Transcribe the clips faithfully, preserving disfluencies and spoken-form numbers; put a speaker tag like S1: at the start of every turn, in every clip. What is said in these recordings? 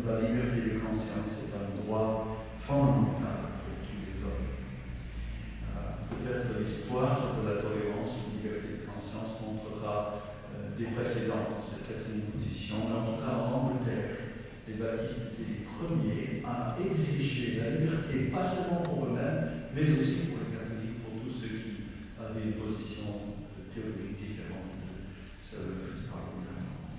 S1: la liberté de conscience est un droit fondamental pour tous les hommes. Euh, Peut-être l'histoire de la tolérance ou liberté de conscience montrera euh, des précédents dans cette quatrième position. En tout cas, en Angleterre, les baptistes étaient les premiers à exiger la liberté, pas seulement pour eux-mêmes, mais aussi pour les catholiques, pour tous ceux qui avaient une position théologique différente de celle prise par le gouvernement.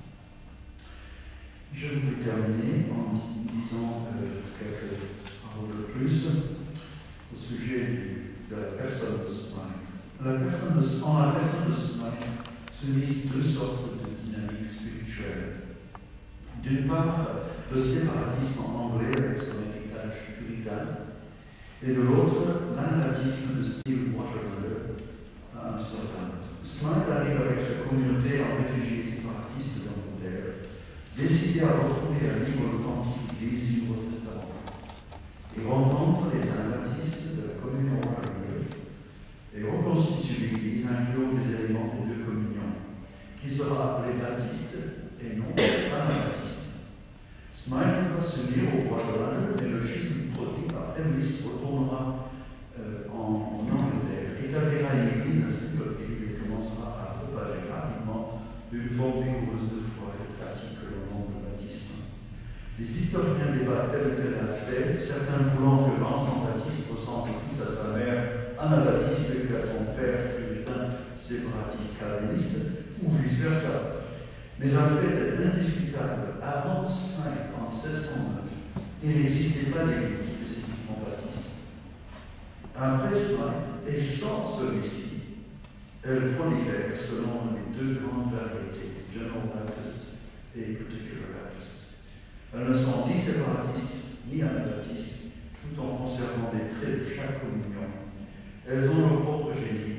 S1: Je voudrais terminer en disant euh, quelques paroles de plus au sujet de la personne de Smythe. La personne de, en la personne de Smythe se lisent deux sortes de dynamiques spirituelles. D'une part, le séparatisme anglais avec son héritage puritain, et de l'autre, l'anabaptisme de style Waterloo à Amsterdam. Smythe arrive avec sa communauté en réfugiés séparatistes d'Angleterre, décidé à retrouver un livre authentique Église du Nouveau Testament. Il rencontre les anabaptistes de la commune Waterloo et reconstitue l'Église, incluant des éléments des deux communions, qui sera appelée baptiste et non anabaptiste. Smythe va s'unir au Waterloo et le schisme produit par Emrys retournera euh, en, en Angleterre, établira une église ainsi que l'Église et commencera à propager rapidement une forme vigoureuse de foi et pratique que l'on nomme le baptisme. Les historiens débattent tel ou tel aspect, certains voulant que l'enfant baptiste ressemble plus à sa mère anabaptiste qu'à son père puritain séparatiste calviniste, ou vice-versa. Mais un fait est indiscutable. Avant Smythe, en seize cent neuf, il n'existait pas d'église spécifiquement baptiste. Après Smythe, et sans celui-ci, elle prolifère selon les deux grandes variétés, General Baptist et Particular Baptist. Elles ne sont ni séparatistes ni anabaptistes, tout en conservant des traits de chaque communion. Elles ont leur propre génie,